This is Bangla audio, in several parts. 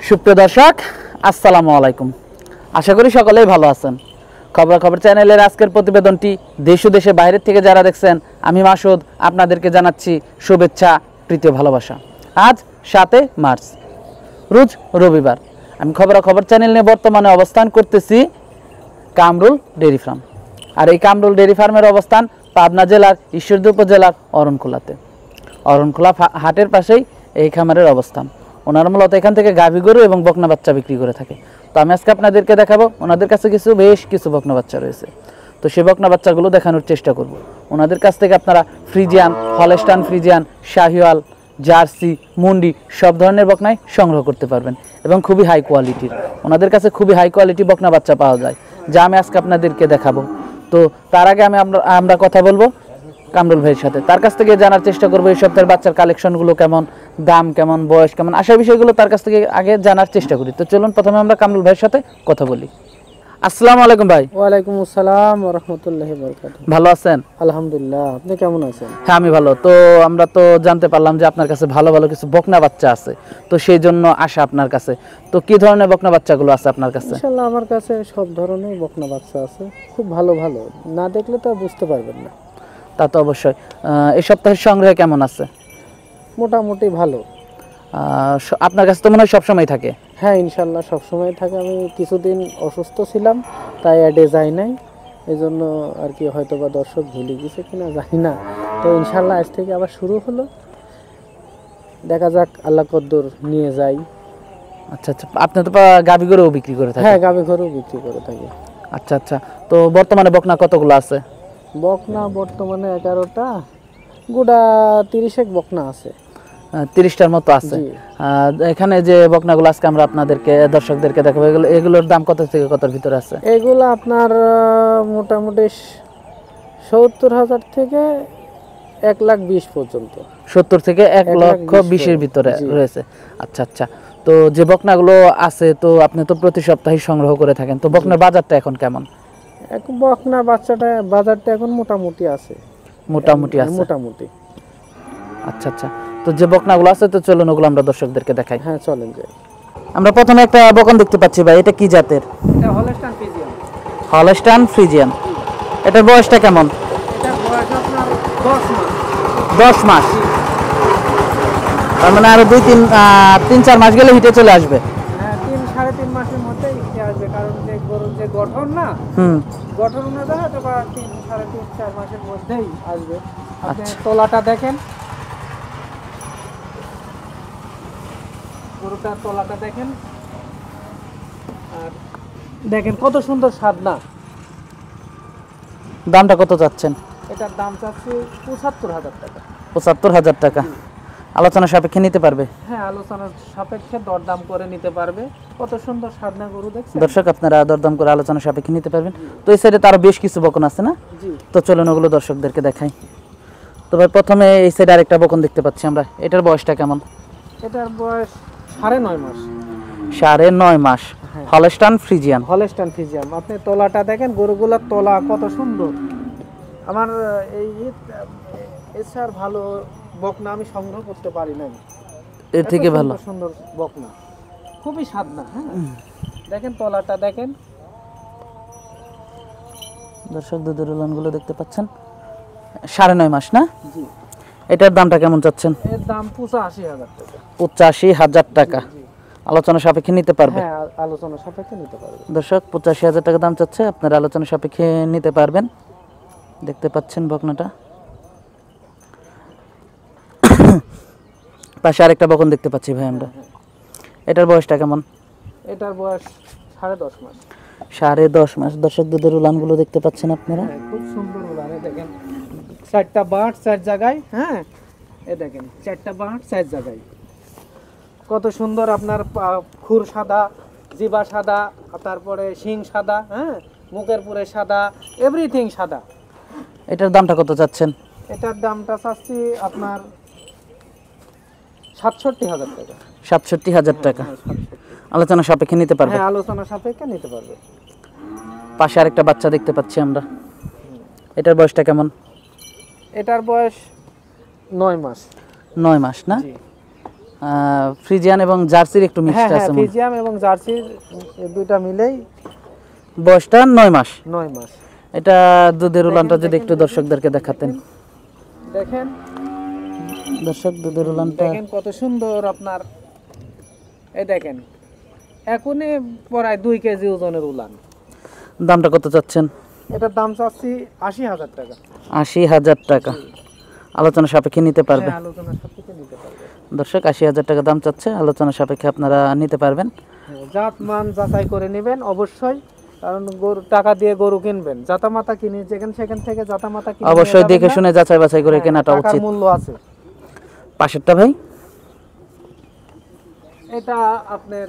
সুপ্রিয় দর্শক, আসসালামু আলাইকুম। আশা করি সকলেই ভালো আছেন। খবর চ্যানেলের আজকের প্রতিবেদনটি দেশ ও দেশের বাইরের থেকে যারা দেখছেন, আমি মাসুদ আপনাদেরকে জানাচ্ছি শুভেচ্ছা, প্রীতি, ভালোবাসা। আজ 7 মার্চ, রোজ রবিবার। আমি খবর চ্যানেল নিয়ে বর্তমানে অবস্থান করতেছি কামরুল ডেইরি ফার্ম। আর এই কামরুল ডেইরি ফার্মের অবস্থান পাবনা জেলার ঈশ্বরদী উপজেলার অরণখোলাতে। অরণখোলা হাটের পাশেই এই খামারের অবস্থান। ওনারা মূলত এখান থেকে গাভী গরু এবং বকনা বাচ্চা বিক্রি করে থাকে। তো আমি আজকে আপনাদেরকে দেখাবো, ওনাদের কাছে বেশ কিছু বকনা বাচ্চা রয়েছে। তো সেই বকনা বাচ্চাগুলো দেখানোর চেষ্টা করব। ওনাদের কাছ থেকে আপনারা Friesian, Holstein Friesian, Sahiwal, Jersey, মুন্ডি সব ধরনের বকনাই সংগ্রহ করতে পারবেন এবং খুবই হাই কোয়ালিটির। ওনাদের কাছে খুবই হাই কোয়ালিটি বকনা বাচ্চা পাওয়া যায়, যা আমি আজকে আপনাদেরকে দেখাবো। তো তার আগে আমরা কথা বলবো কামরুল ভাইয়ের সাথে। তার কাছ থেকে জানার চেষ্টা করবো এই সপ্তাহের বাচ্চার কালেকশনগুলো কেমন, দাম কেমন, বয়স কেমন, আশা বিষয়গুলো তার কাছ থেকে আগে জানার চেষ্টা করি। তো চলুন প্রথমে আমরা কামরুল ভাইয়ের সাথে কথা বলি। আসসালামু আলাইকুম ভাই। ওয়ালাইকুম আসসালাম ওয়া রাহমাতুল্লাহি ওয়া বারাকাতুহু। ভালো আছেন? আলহামদুলিল্লাহ, আপনি কেমন আছেন? হ্যাঁ, আমি ভালো। তো আমরা তো জানতে পারলাম যে আপনার কাছে ভালো ভালো কিছু বকনা বাচ্চা আছে, তো সেই জন্য আসা আপনার কাছে। তো কি ধরনের বকনা বাচ্চাগুলো আছে আপনার কাছে? ইনশাআল্লাহ আমার কাছে সব ধরনের বকনা বাচ্চা আছে, খুব ভালো ভালো, না দেখলে তো বুঝতে পারবেন না। তা তো অবশ্যই। এই সপ্তাহের সংগ্রহ কেমন আছে? মোটামুটি ভালো। আপনার কাছে তো মনে হয় সবসময় থাকে? হ্যাঁ, ইনশাআল্লাহ সবসময় থাকে। আমি কিছুদিন অসুস্থ ছিলাম, তাই অ্যাডে যাই নাই, এই জন্য আর কি হয়তো বা দর্শক ভুলে গেছে কিনা জানি না। তো ইনশাআল্লাহ আজ থেকে আবার শুরু হলো, দেখা যাক আল্লাহ কদ্দুর নিয়ে যাই। আচ্ছা আচ্ছা, আপনি তো গাভী গরুও বিক্রি করে থাকেন? হ্যাঁ, গাভী গরু বিক্রি করে থাকি। আচ্ছা আচ্ছা, তো বর্তমানে বকনা কতগুলো আছে? বকনা বর্তমানে 11টা, গোটা 30 বকনা আছে। 30টার মতো আছে। এখানে যে বকনাগুলো আজকে আমরা আপনাদেরকে দর্শকদেরকে দেখাবো, এগুলোর দাম কত থেকে কতর ভিতরে আছে? এগুলো আপনার মোটামুটি 70,000 থেকে 1,20,000 পর্যন্ত। 70 থেকে 1,20,000 ভিতরে রয়েছে। আচ্ছা আচ্ছা, তো যে বকনাগুলো আছে, তো আপনি তো প্রতি সপ্তাহে সংগ্রহ করে থাকেন, তো বকনার বাজারটা এখন কেমন? বকনা বাজারটা এখন মোটামুটি আছে। মোটামুটি আছে? মোটামুটি। আচ্ছা আচ্ছা, তো যে বকনাগুলো আছে, তো চলুন ওগুলো আমরা দর্শকদেরকে দেখাই। হ্যাঁ, চলেন যাই। আমরা প্রথমে একটা বকন দেখতে পাচ্ছি ভাই, এটা কি জাতের? এটা হলস্টাইন ফ্রিজিয়ান। Holstein Friesian. এটার বয়সটা কেমন? এটা বয়স আপনার 10 মাস। 10 মাস? তার মানে আরো 3-4 মাস গেলে হিটে চলে আসবে? হ্যাঁ, 3-3.5 মাসের মধ্যেই হিটে আসবে, কারণ যে গরুর যে গঠন না, গঠন অনুযায়ী হয়তো বা 3-3.5-4 মাসের মধ্যেই আসবে। আপনি তলাটা দেখেন, গরুটার তলাটা দেখেন, আর দেখেন কত সুন্দর সাদনা। দামটা কত চাচ্ছেন? এটার দাম চাচ্ছি 75,000 টাকা। 75,000 টাকা? আলোচনা সাপেক্ষে নিতে পারবে? হ্যাঁ, আলোচনার সাপেক্ষে দরদাম করে নিতে পারবে। কত সুন্দর সাদনা গরু দেখছেন দর্শক, আপনারা দরদাম করে আলোচনা সাপেক্ষে নিতে পারবেন। তো এই সাইডে তারও বেশ কিছু বকন আছে না? জি। তো চলুন ওগুলো দর্শকদেরকে দেখাই। তো ভাই প্রথমে এই সাইডে আরেকটা বকন দেখতে পাচ্ছি আমরা, এটার বয়সটা কেমন? এটার বয়স 9.5 মাস। 9.5 মাস। Holstein Friesian. Holstein Friesian. আপনি তলাটা দেখেন, গরুগুলোর তলা কত সুন্দর। আমার এছাড়া ভালো বকনা আমি সংগ্রহ করতে পারি না, এর থেকে ভালো সুন্দর বকনা, খুবই সাদনা। হ্যাঁ, দেখেন তলাটা দেখেন। দর্শক, দুধের উলানগুলো দেখতে পাচ্ছেন। 9.5 মাস না? জি। এটার দামটা কেমন চাচ্ছেন? এর দাম 85,000 টাকা। 85,000 টাকা? আলোচনা সাপেক্ষে নিতে পারবে? হ্যাঁ, আলোচনা সাপেক্ষে নিতে পারবে। দর্শক, 85,000 টাকা দাম চাচ্ছে, আপনারা আলোচনা সাপেক্ষে নিতে পারবেন। দেখতে পাচ্ছেন বকনাটা। পাশে আরেকটা বকন দেখতে পাচ্ছি ভাই আমরা, এটার বয়সটা কেমন? এটার বয়স 10.5 মাস। 10.5 মাস। দর্শক, দুধের উলানগুলো দেখতে পাচ্ছেন আপনারা। খুব সুন্দর উলান। দেখেন 4টা বাট 4 জায়গায়। হ্যাঁ, এ দেখেন 4টা বাট 4 জায়গায়, কত সুন্দর। আপনার খুর সাদা, জিবা সাদা, তারপরে শিং সাদা, হ্যাঁ, মুখের পুরে সাদা, এভরিথিং সাদা। এটার দামটা কত চাচ্ছেন? এটার দামটা চাচ্ছি আপনার 67,000 টাকা। 67,000 টাকা? আলোচনা সাপেক্ষে নিতে পারবে? হ্যাঁ, আলোচনা সাপেক্ষে নিতে পারবে। পাশে আরেকটা বাচ্চা দেখতে পাচ্ছি আমরা, এটার বয়সটা কেমন? এটার বয়স 9 মাস। 9 মাস না? ফ্রিজিয়ান এবং জার্সির একটু হ্যাঁ মিক্সড হ্যাঁ আছে ফ্রিজিয়াম এবং জার্সির দুইটা মিলেই বয়সটা 9 মাস। 9 মাস। এটা দুধের উলানটা যদি একটু দর্শকদেরকে দেখাতেন। দেখেন দর্শক দুধের উলানটা দেখেন কত সুন্দর আপনার, এই দেখেন এখনই প্রায় 2 কেজি ওজনের উলান। দামটা কত চাচ্ছেন? এটার দাম চাচ্ছি 80,000 টাকা। 80,000 টাকা, আলোচনা সাপেক্ষে নিতে পারবে। হ্যাঁ, আলোচনা সাপেক্ষে নিতে পারবে। দর্শক 80,000 টাকা দাম চাচ্ছে, আলোচনা সাপেক্ষে আপনারা নিতে পারবেন। হ্যাঁ, জাত মান যাচাই করে নেবেন অবশ্যই, কারণ গরু টাকা দিয়ে গরু কিনবেন, জাতামাতা কিনে সেখান থেকে জাতামাতা কিনে অবশ্যই দেখে শুনে যাচাই বাছাই করে কেনাটা টাকার উচিত। মূল্য আছে। পাশেরটা ভাই? এটা আপনার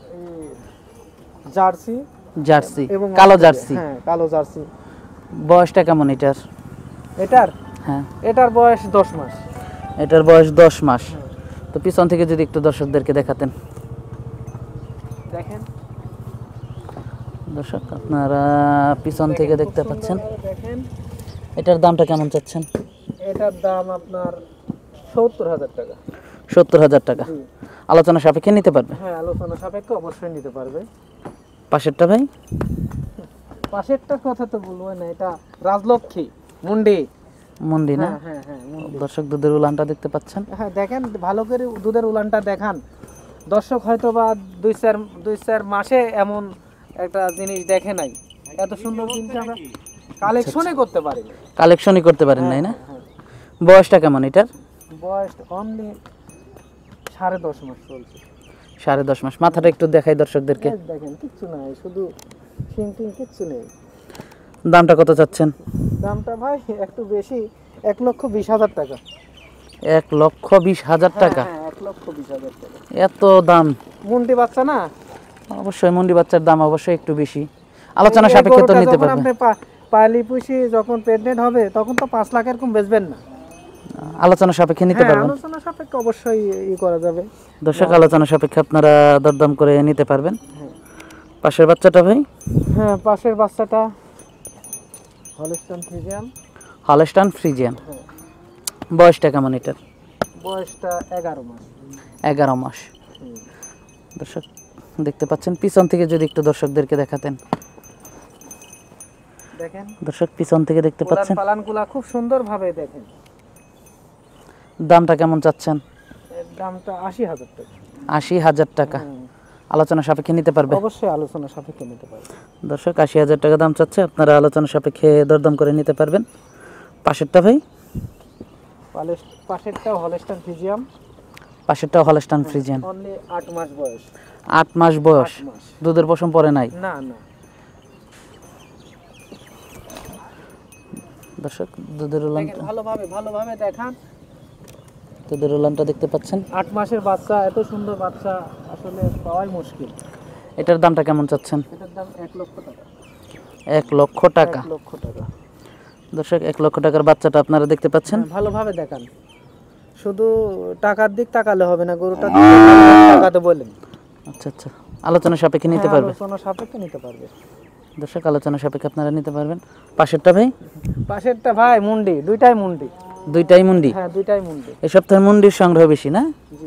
জার্সি জার্সি, এবং কালো জার্সি। হ্যাঁ, কালো জার্সি। বয়সটা কেমন এটার? এটার হ্যাঁ, এটার বয়স 10 মাস। এটার বয়স 10 মাস। তো পিছন থেকে যদি একটু দর্শকদেরকে দেখাতেন। দেখেন দর্শক আপনারা পিছন থেকে দেখতে পাচ্ছেন। দেখেন এটার দামটা কেমন চাচ্ছেন? এটার দাম আপনার 70,000 টাকা। 70,000 টাকা, জি। আলোচনা সাপেক্ষে নিতে পারবে। হ্যাঁ, আলোচনা সাপেক্ষে অবশ্যই নিতে পারবে। পাশেরটা ভাই? পাশেরটার কথা তো বলবো না, এটা রাজলক্ষ্মী মুন্ডি। মন্ডি না? হ্যাঁ হ্যাঁ হ্যাঁ মুন্ডি। দর্শক দুধের উলানটা দেখতে পাচ্ছেন। হ্যাঁ দেখেন ভালো করে দুধের উলানটা দেখান। দর্শক হয়তো বা 2-4 মাসে এমন একটা জিনিস দেখে নাই, এত সুন্দর জিনিস আমরা কালেকশনই করতে পারি। কালেকশনই করতে পারেন নাই না? হ্যাঁ, বয়সটা কেমন এটার? বয়স অনলি 10.5 মাস চলছে। 10.5 মাস। মাথাটা একটু দেখাই দর্শকদেরকে। এই দেখেন কিচ্ছু নাই, শুধু শিং কিচ্ছু নেই। দামটা কত চাচ্ছেন? দামটা ভাই একটু বেশি, 1,20,000 টাকা। 1,20,000 টাকা? হ্যাঁ 1,20,000 টাকা। এত দাম? মুন্ডি বাচ্চা না, অবশ্যই মন্ডি বাচ্চার দাম অবশ্যই একটু বেশি, আলোচনা সাপেক্ষে তো নিতে পারবেন। আপনি পালি পুষি যখন প্রেগনেন্ট হবে তখন তো 5 লাখ এরকম বেচবেন না। আলোচনা সাপেক্ষে নিতে হ্যাঁ, পারবেন। আলোচনা সাপেক্ষে অবশ্যই করা যাবে। দর্শক আলোচনা সাপেক্ষে আপনারা দরদাম করে নিতে পারবেন। হ্যাঁ। পাশের বাচ্চাটা ভাই? হ্যাঁ, পাশের বাচ্চাটা হলস্টাইন ফ্রিজিয়ান। Holstein Friesian. হ্যাঁ। বয়সটা কেমন এটার? বয়সটা 11 মাস। 11 মাস। হুম। দর্শক দেখতে পাচ্ছেন, পিছন থেকে যদি একটু দর্শকদেরকে দেখাতেন। দেখেন দর্শক পিছন থেকে দেখতে পাচ্ছেন। পালানগুলা খুব সুন্দরভাবে দেখেন। দামটা কেমন চাচ্ছেন? এর দামটা 80,000 টাকা। 80,000 টাকা, হুম। আলোচনা সাপেক্ষে নিতে পারবে। অবশ্যই আলোচনা সাপেক্ষে নিতে পারবে। দর্শক 80,000 টাকা দাম চাচ্ছে, আপনারা আলোচনা সাপেক্ষে দরদাম করে নিতে পারবেন। পাশেরটা ভাই? পাশেরটাও হলস্টাইন ফ্রিজিয়ান। পাশেরটাও হলস্টাইন ফ্রিজিয়ান। অনলি 8 মাস বয়স। 8 মাস বয়স। 8 মাস। দুধের পশম পরে নাই? না না। দর্শক দুধের উলান, দেখেন ভালোভাবে দেখান। দুধের উলানটা দেখতে পাচ্ছেন। 8 মাসের বাচ্চা, এত সুন্দর বাচ্চা আসলে পাওয়াই মুশকিল। এটার দামটা কেমন চাচ্ছেন? এটার দাম 1 লক্ষ টাকা। 1 লক্ষ টাকা। 1 লক্ষ টাকা। দর্শক 1 লক্ষ টাকার বাচ্চাটা আপনারা দেখতে পাচ্ছেন। হ্যাঁ, ভালোভাবে দেখান। শুধু টাকার দিক তাকালে হবে না, গরুটা টাকাতে বলেন। আচ্ছা আচ্ছা, আলোচনা সাপেক্ষে নিতে হ্যাঁ, পারবে। আলোচনা সাপেক্ষে নিতে পারবে। দর্শক আলোচনা সাপেক্ষে আপনারা নিতে পারবেন। পাশেরটা ভাই? পাশেরটা ভাই মুন্ডি, দুইটাই মুন্ডি। দুইটাই মুন্ডি? হ্যাঁ, দুইটাই মুন্ডি। এই সপ্তাহে মুন্ডির সংগ্রহ বেশি না? জি।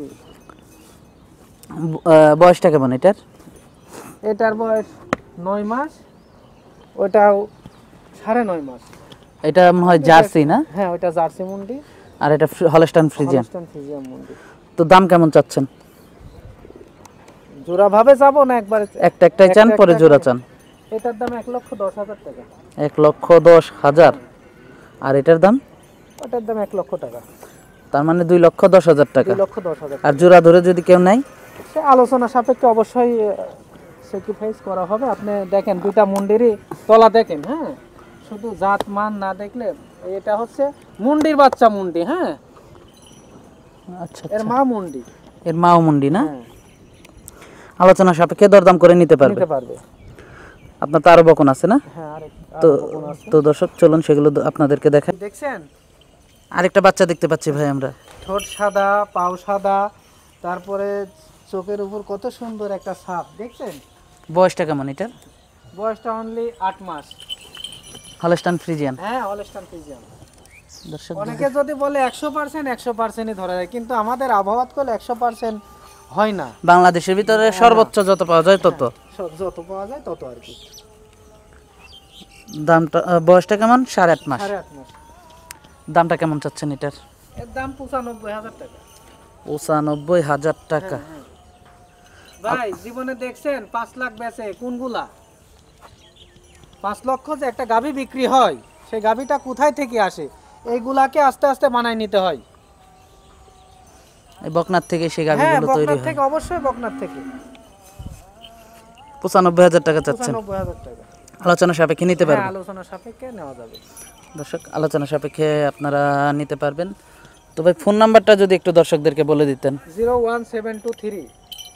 বয়সটা কেমন এটার? এটার বয়স 9 মাস, ওটাও 9.5 মাস। এটা মনে হয় জার্সি না? হ্যাঁ, ওটা জার্সি মুন্ডি আর এটা হলস্টাইন ফ্রিজিয়ান। হলস্টাইন ফ্রিজিয়ান মুন্ডি। তো দাম কেমন চাচ্ছেন? জোড়া ভাবে যাবো না একবারে? একটাই চান, পরে জোড়া চান? এটার দাম 1,10,000 টাকা। 1,10,000। আর এটার দাম? ওটার দাম 1 লক্ষ টাকা। তার মানে 2,10,000 টাকা। 2,10,000। আর জোড়া ধরে যদি কেউ নেয়? সে আলোচনা সাপেক্ষে অবশ্যই স্যাক্রিফাইস করা হবে। আপনি দেখেন দুইটা মুন্ডিরই তলা দেখেন। হ্যাঁ, শুধু জাত মান না দেখলে, এটা হচ্ছে মুন্ডির বাচ্চা মুন্ডি। হ্যাঁ, আচ্ছা, এর মা মুন্ডি। এর মাও মুন্ডি না? হ্যাঁ, আলোচনা সাপেক্ষে দরদাম করে নিতে পারবে। নিতে পারবে। আপনার তো আরো বকন আছে না? হ্যাঁ, তো তো দর্শক চলুন সেগুলো আপনাদেরকে দেখাই। দেখছেন আরেকটা বাচ্চা দেখতে পাচ্ছি ভাই আমরা। ঠোঁট সাদা, পাও সাদা, তারপরে চোখের উপর কত সুন্দর একটা ছাপ দেখছেন। বয়সটা কেমন এটার? বয়সটা অনলি 8 মাস। Holstein Friesian. হ্যাঁ, হলস্টাইন ফ্রিজিয়ান। দর্শক অনেকে যদি বলে 100% 100%ই ধরা যায়, কিন্তু আমাদের আবহাওয়াত করলে 100% হয় না। বাংলাদেশের ভিতরে সর্বোচ্চ যত পাওয়া যায় তত। যত পাওয়া যায় তত আর কি। দামটা বয়সটা কেমন? 8.5 মাস। 8.5 মাস। দামটা কেমন চাচ্ছেন এটার? এর দাম 95,000 টাকা। 95,000 টাকা। ভাই জীবনে দেখছেন 5 লাখ বেচে কোনগুলা? 5 লক্ষ যে একটা গাভী বিক্রি হয়, সেই গাভীটা কোথায় থেকে আসে? এইগুলাকে আস্তে আস্তে বানায় নিতে হয়। এই বকনার থেকে সেই হ্যাঁ, গাভিগুলো তৈরি বকনার হয়। থেকে, অবশ্যই বকনার থেকে। 95,000 টাকা চাচ্ছেন। 95,000 টাকা। আলোচনা সাপেক্ষে নিতে হ্যাঁ, পারবেন। আলোচনা সাপেক্ষে নেওয়া যাবে। দর্শক আলোচনা সাপেক্ষে আপনারা নিতে পারবেন। তো ভাই ফোন নাম্বারটা যদি একটু দর্শকদেরকে বলে দিতেন। 01723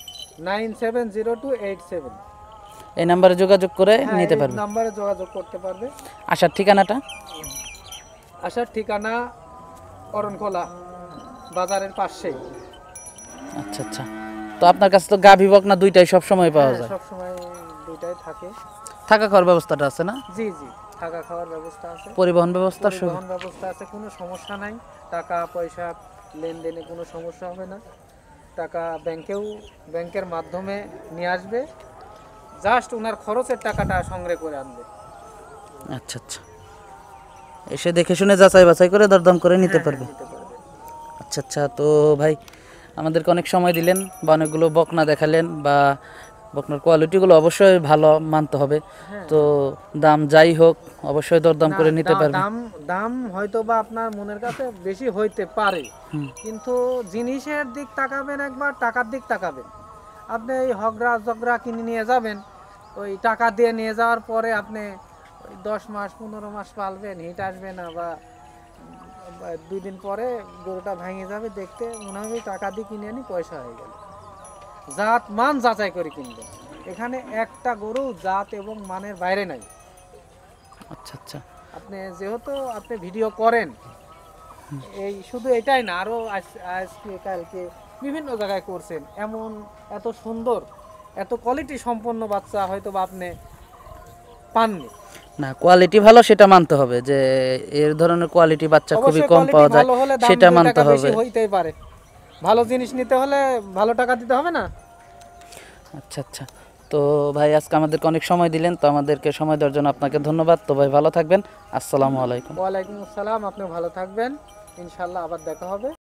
970287। এই নাম্বারে যোগাযোগ করে হ্যাঁ, নিতে এই পারবেন। নাম্বারে যোগাযোগ করতে পারবে। আসার ঠিকানাটা? আসার ঠিকানা অরণখোলা বাজারের পাশে। আচ্ছা আচ্ছা। তো আপনার কাছে তো গাভী বকনা দুইটাই সব সময় পাওয়া যায়। সব সময় দুইটাই থাকে। থাকা খাওয়ার ব্যবস্থাটা আছে না? জি জি, থাকা খাওয়ার ব্যবস্থা আছে, পরিবহন ব্যবস্থা সব। পরিবহন ব্যবস্থা আছে, কোনো সমস্যা নাই। টাকা পয়সা লেনদেনে কোনো সমস্যা হবে না। টাকা ব্যাংকের মাধ্যমে নিয়ে আসবে, জাস্ট ওনার খরচের টাকাটা সংগ্রহ করে আনবে। আচ্ছা আচ্ছা। এসে দেখে শুনে যাচাই বাছাই করে দরদাম করে নিতে পারবে। নিতে পারবে। আচ্ছা আচ্ছা। তো ভাই আমাদেরকে অনেক সময় দিলেন বা অনেকগুলো বকনা দেখালেন, বা বকনার কোয়ালিটিগুলো অবশ্যই ভালো মানতে হবে। তো দাম যাই হোক অবশ্যই দরদাম করে নিতে পারবে। দাম হয়তো বা আপনার মনের কাছে বেশি হইতে পারে, কিন্তু জিনিসের দিক তাকাবেন, একবার টাকার দিক তাকাবেন। আপনি এই হগরা জগরা কিনে নিয়ে যাবেন, ওই টাকা দিয়ে নিয়ে যাওয়ার পরে আপনি ওই 10 মাস 15 মাস পালবেন, হিট আসবে না, বা 2 দিন পরে গরুটা ভেঙে যাবে, দেখতে মনে হবে টাকা দিয়ে কিনে আনি পয়সা হয়ে গেল। জাত মান যাচাই করে কিনবেন। এখানে একটা গরু জাত এবং মানের বাইরে নাই। আচ্ছা আচ্ছা। যেহেতু আপনি ভিডিও করেন, এই শুধু এটাই না, আরো আজকে কালকে বিভিন্ন জায়গায় করছেন, এমন এত সুন্দর এত কোয়ালিটি সম্পন্ন বাচ্চা হয়তো বা আপনি পাননি। না, কোয়ালিটি ভালো সেটা মানতে হবে, যে এর ধরনের কোয়ালিটি বাচ্চা খুবই অবশ্যই কম quality পাওয়া যায় ভালো হলে দাম সেটা 2 মানতে টাকা হবে। বেশি হইতেই পারে। ভালো জিনিস নিতে হলে ভালো টাকা দিতে হবে না? আচ্ছা আচ্ছা। তো ভাই আজকে আমাদেরকে অনেক সময় দিলেন, তো আমাদেরকে সময় দেওয়ার জন্য আপনাকে ধন্যবাদ। তো ভাই ভালো থাকবেন। আসসালামু আলাইকুম। ওয়ালাইকুম আসসালাম। আপনি ভালো থাকবেন, ইনশাআল্লাহ আবার দেখা হবে।